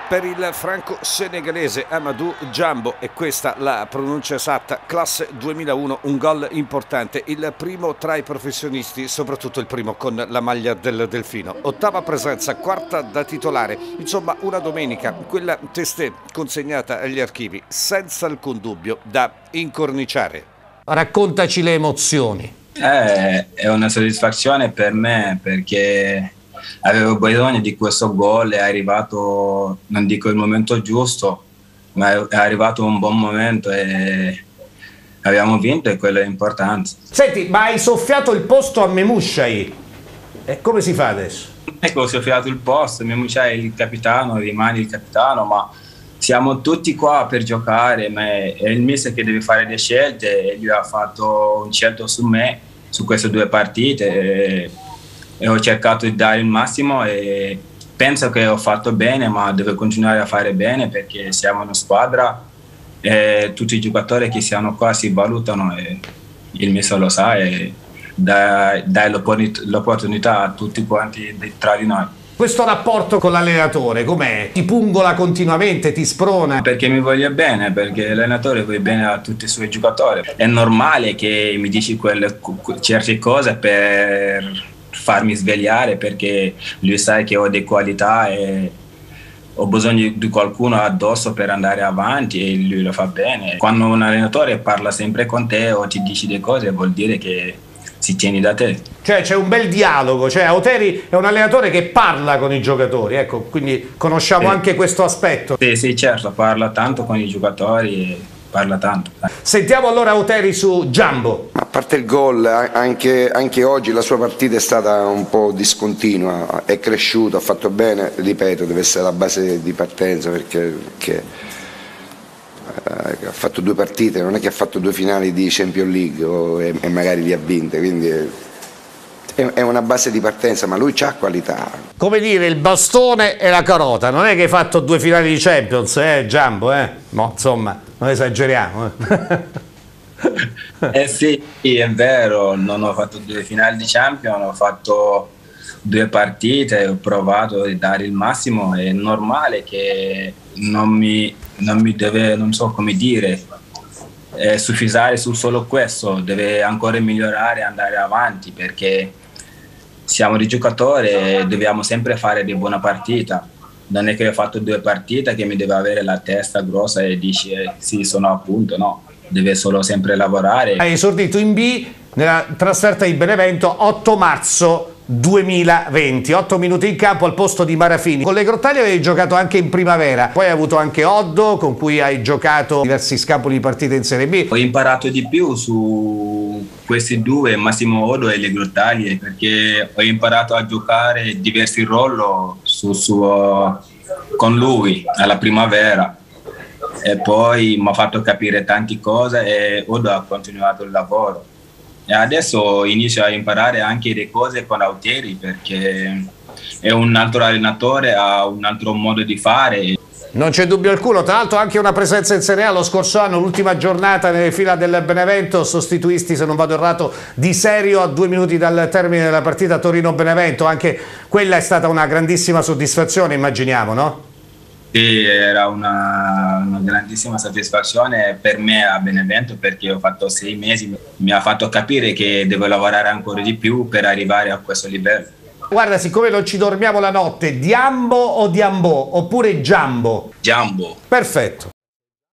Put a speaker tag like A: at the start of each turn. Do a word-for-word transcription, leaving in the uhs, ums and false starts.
A: per il franco-senegalese Amadou Diambo, e questa la pronuncia esatta, classe duemilauno, un gol importante, il primo tra i professionisti, soprattutto il primo con la maglia del Delfino. Ottava presenza, quarta da titolare, insomma una domenica, quella testè consegnata agli archivi, senza alcun dubbio da incorniciare. Raccontaci le emozioni.
B: Eh, è una soddisfazione per me perché avevo bisogno di questo gol, è arrivato, non dico il momento giusto, ma è arrivato un buon momento e abbiamo vinto e quello è importante.
A: Senti, ma hai soffiato il posto a Memushai, e come si fa adesso?
B: Ecco, ho soffiato il posto, Memushai è il capitano, rimane il capitano, ma siamo tutti qua per giocare, ma è il mister che deve fare le scelte e lui ha fatto un scelto su me, su queste due partite. E, e ho cercato di dare il massimo e penso che ho fatto bene, ma devo continuare a fare bene perché siamo una squadra e tutti i giocatori che siano qua si valutano e il mister lo sa e dà, dà l'opportunità a tutti quanti tra di noi.
A: Questo rapporto con l'allenatore com'è? Ti pungola continuamente, ti sprona?
B: Perché mi voglio bene, perché l'allenatore vuole bene a tutti i suoi giocatori. È normale che mi dici quelle, certe cose per farmi svegliare, perché lui sa che ho delle qualità e ho bisogno di qualcuno addosso per andare avanti e lui lo fa bene. Quando un allenatore parla sempre con te o ti dice delle cose vuol dire che si tieni da te.
A: Cioè c'è un bel dialogo, cioè Oteri è un allenatore che parla con i giocatori, ecco, quindi conosciamo
B: sì.
A: anche questo aspetto.
B: Sì, sì, certo, parla tanto con i giocatori e parla tanto.
A: Sentiamo allora Oteri su Diambo.
C: A parte il gol, anche, anche oggi la sua partita è stata un po' discontinua, è cresciuto, ha fatto bene, ripeto, deve essere la base di partenza perché, perché eh, ha fatto due partite, non è che ha fatto due finali di Champions League o, e, e magari li ha vinte, quindi è, è una base di partenza, ma lui c'ha qualità.
A: Come dire, il bastone e la carota, non è che hai fatto due finali di Champions, eh Diambo, eh? No, insomma, non esageriamo. Eh.
B: Eh sì, è vero, non ho fatto due finali di Champions, ho fatto due partite, ho provato a dare il massimo, è normale che non mi, non mi deve, non so come dire, eh, suffisare su solo questo, deve ancora migliorare e andare avanti perché siamo dei giocatori e dobbiamo sempre fare di buona partita. Non è che ho fatto due partite che mi deve avere la testa grossa e dici eh, sì, sono a punto, no. Deve solo sempre lavorare.
A: Hai esordito in B nella trasferta di Benevento otto marzo duemilaventi, otto minuti in campo al posto di Marafini. Con le Grottaglie avevi giocato anche in primavera, poi hai avuto anche Oddo con cui hai giocato diversi scampoli di partite in Serie B.
B: Ho imparato di più su questi due, Massimo Oddo e le Grottaglie, perché ho imparato a giocare diversi ruoli su, su, con lui alla primavera. E poi mi ha fatto capire tante cose e Oddo ha continuato il lavoro e adesso inizio a imparare anche le cose con Oteri perché è un altro allenatore, ha un altro modo di fare.
A: Non c'è dubbio alcuno, tra l'altro anche una presenza in Serie A lo scorso anno, l'ultima giornata nelle fila del Benevento, sostituisti se non vado errato di Serio a due minuti dal termine della partita Torino-Benevento, anche quella è stata una grandissima soddisfazione, immaginiamo, no?
B: Sì, era una, una grandissima soddisfazione per me a Benevento perché ho fatto sei mesi, mi ha fatto capire che devo lavorare ancora di più per arrivare a questo livello.
A: Guarda, siccome non ci dormiamo la notte, Diambo o Diambo oppure Diambo?
B: Diambo.
A: Perfetto.